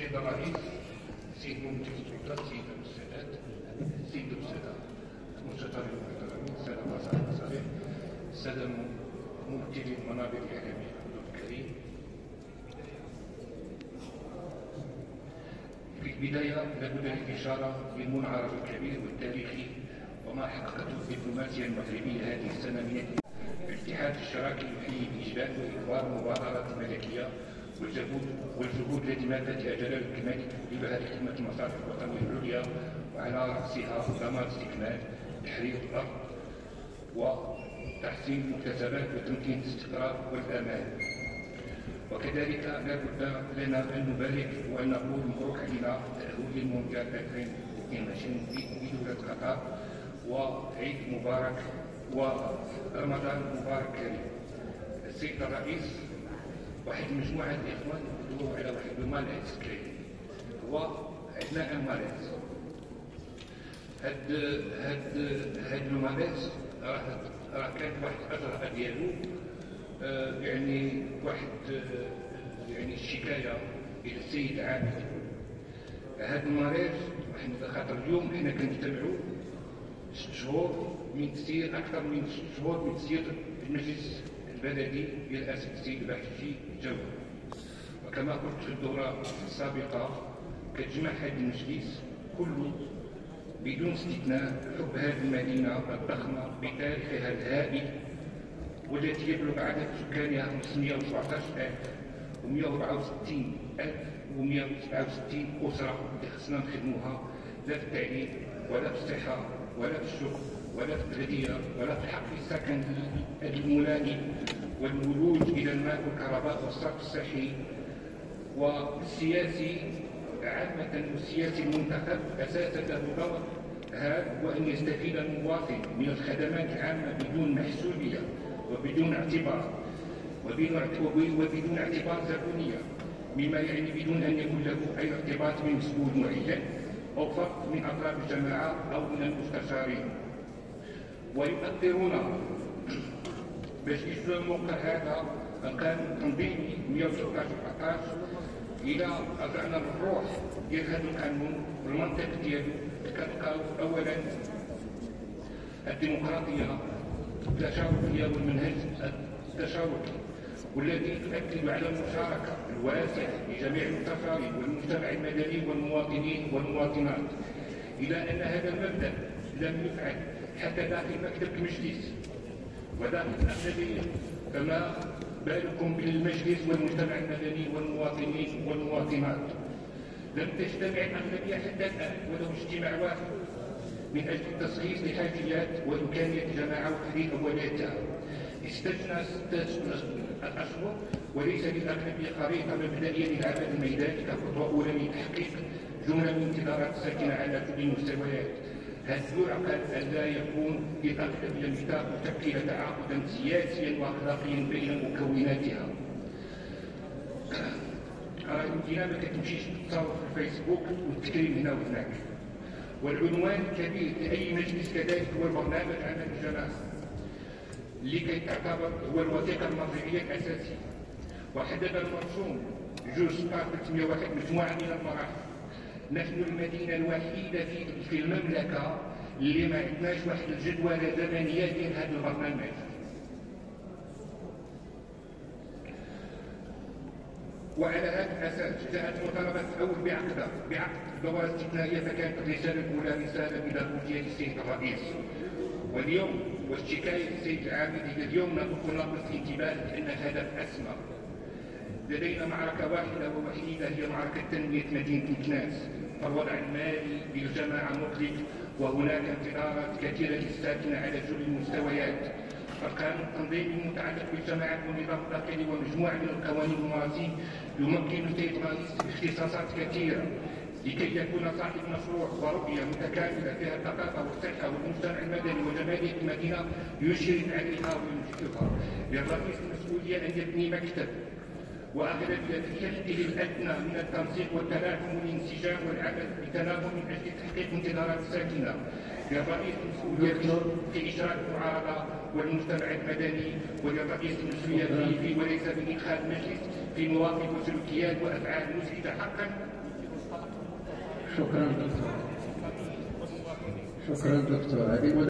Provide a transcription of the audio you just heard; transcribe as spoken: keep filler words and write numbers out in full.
السيد الرئيس، السيد ممثل السلطات، السيد السادات، السيد السادة المستشارين المحترمين، السادة المصالح، السادة ممثلي المنابر الإعلامية الكريم. في البداية لابد للإشارة للمنعرض الكبير والتاريخي وما حققته الدبلوماسية المغربية هذه السنة من الاتحاد الاشتراكي يحيي بإجلال وإكبار المبادرات الملكية والجهود والجهود التي ما فاتها جلالة الملك لبهذه خدمة المصالح الوطنية العليا، وعلى رأسها ضمان استكمال تحرير الأرض وتحسين المكتسبات وتمكين الاستقرار والأمان. وكذلك لا بد لنا أن نبارك وأن نقول مبروك علينا تأهل للمونديال ألفين واثنين وعشرين بدولة قطر، وعيد مبارك ورمضان مبارك كريم. السيد الرئيس، واحد المجموعة الإخوان يدوروا على واحد المالاز كاين، هو عندنا ان مالاز. هاد هاد هاد المالاز راه راه كانت واحد الأجرأة ديالو، آه يعني واحد آه يعني الشكاية إلى السيد عامر. هاد المالاز واحد خاطر اليوم حنا كنجتمعوا ست شهور من تسيير أكثر من ست شهور من تسيير المجلس البلدي برئاسة السيد البحشي الجوهري. وكما قلت في الدورة السابقة، كتجمع هذا المجلس كله بدون استثناء حب هذه المدينة الضخمة بتاريخها الهائل، والتي يبلغ عدد سكانها خمسمائة وسبعة عشر ألف ومائة وأربعة وستين ألف ومائة وسبعة وستين أسرة اللي خصنا نخدموها، لا في التعليم ولا في الصحة ولا في الشغل ولا في التغذية ولا في حق السكن الملائم والولوج إلى الماء والكهرباء والصرف الصحي. والسياسي عامة والسياسي المنتخب أساسا له دور هذا، وأن يستفيد المواطن من الخدمات العامة بدون محسوبية وبدون اعتبار وبدون اعتبار زبونية، مما يعني بدون أن يكون له أي ارتباط بمسؤول معين أو فرد من أطراف الجماعة أو من المستشارين. ويؤثرون باش يشوفوا الموقع هذا القانون التنظيمي مئة وستة عشر أربعطاش. إذا رجعنا للروح ديال هذا القانون والمنطق ديالو، كنلقاو أولا الديمقراطية التشاركية والمنهج التشاركي، والذي يؤكد على المشاركة الواسعة لجميع المستشارين والمجتمع المدني والمواطنين والمواطنات. إلى أن هذا المبدأ لم يفعل حتى داخل مكتب المجلس وداخل الأغلبية، فما بالكم بالمجلس والمجتمع المدني والمواطنين والمواطنات. لم تجتمع الأغلبية حتى الآن ولو اجتماع واحد من أجل التصحيح لحاجيات وإمكانية جماعة وتحرير أولوياتها. استجنى ستة أشهر وليس للأغلبية خريطة مبدئية للعمل الميداني كخطوة أولى من تحقيق جملة من انتظارات الساكنة على كل المستويات. هذا يعقل أن لا يكون للأغلبية ميثاق تشكيل تعاقدا سياسيا وأخلاقيا بين مكوناتها. راه يمكننا ما كتمشيش تتصور في الفيسبوك وتكريم هنا وهناك. والعنوان الكبير لأي مجلس كذلك هو البرنامج عمل الجماعة، اللي كيتعتبر هو الوثيقة المرجعية الأساسية. وحدد المرسوم جوج صفر ثلاثمائة وواحد مجموعة من المراحل. نحن المدينة الوحيدة في في المملكة اللي ما عندناش واحد الجدولة زمنية ديال هذا البرنامج. وعلى هذا الأساس جاءت مطالبة الأول بعقد بعقد دورة استثنائية، فكانت الرسالة الأولى رسالة بضرورية السيد الرئيس. واليوم والشكاية السيد العامل إلى اليوم نطلق ناقص الانتباه لأن الهدف أسمى. لدينا معركة واحدة ووحيدة هي معركة تنمية مدينة مكناس، فالوضع المالي للجماعة مقلق، وهناك انتظارات كثيرة للساكنة على كل المستويات. القانون التنظيمي المتعلق بالجماعات والنظام الداخلي ومجموعة من القوانين والمراسيم يمكن السيد الرئيس باختصاصات كثيرة لكي يكون صاحب مشروع ورؤية متكاملة فيها الثقافة والصحة والمجتمع المدني وجمالية المدينة يشرف عليها وينشطها. للرئيس المسؤولية أن يبني مكتب وأغلبية حده الأدنى من التنسيق والتلاحم والانسجام والعمل بتناغم من أجل تحقيق انتظارات الساكنة. للرئيس المسؤولية في إشراك المعارضة والمجتمع المدني، وللرئيس المسؤولية في وليس بإدخال المجلس في مواقف وسلوكيات وأفعال مسعدة حقا شكرا دكتور. شكرا دكتور. هذه